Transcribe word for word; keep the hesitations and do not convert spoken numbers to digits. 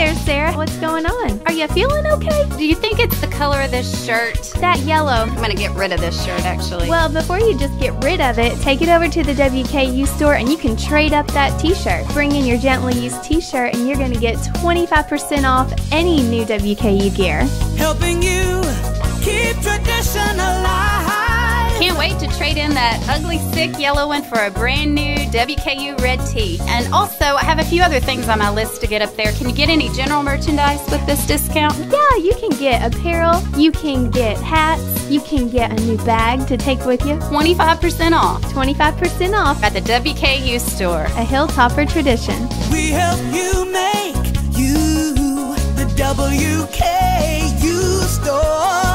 there, Sarah. What's going on? Are you feeling okay? Do you think it's the color of this shirt? That yellow. I'm gonna get rid of this shirt, actually. Well, before you just get rid of it, take it over to the W K U store and you can trade up that t-shirt. Bring in your gently used t-shirt and you're gonna get twenty-five percent off any new W K U gear. Helping you keep tradition alive. Can't wait to trade in that ugly, sick yellow one for a brand new W K U red tee. And also, I have a few other things on my list to get up there. Can you get any general merchandise with this discount? Yeah, you can get apparel, you can get hats, you can get a new bag to take with you. twenty-five percent off twenty-five percent off at the W K U store. A Hilltopper tradition. We help you make you the W K U store.